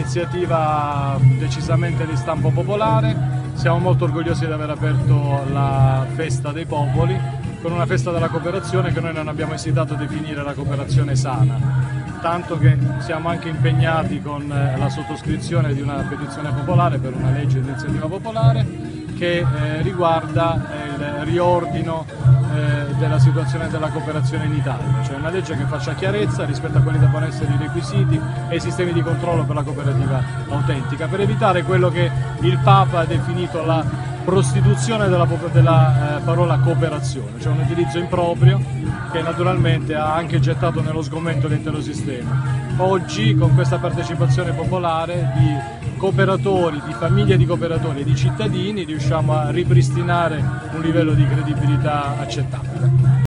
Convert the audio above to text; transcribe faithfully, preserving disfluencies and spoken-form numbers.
un'iniziativa decisamente di stampo popolare. Siamo molto orgogliosi di aver aperto la Festa dei Popoli con una festa della cooperazione che noi non abbiamo esitato a definire la cooperazione sana, tanto che siamo anche impegnati con la sottoscrizione di una petizione popolare per una legge di iniziativa popolare che eh, riguarda il riordino eh, della situazione della cooperazione in Italia, cioè una legge che faccia chiarezza rispetto a quelli che devono essere i requisiti e i sistemi di controllo per la cooperativa autentica, per evitare quello che il Papa ha definito la prostituzione della, della eh, parola cooperazione, cioè un utilizzo improprio che naturalmente ha anche gettato nello sgomento l'intero sistema. Oggi con questa partecipazione popolare di cooperatori, di famiglie di cooperatori e di cittadini riusciamo a ripristinare un livello di credibilità accettabile.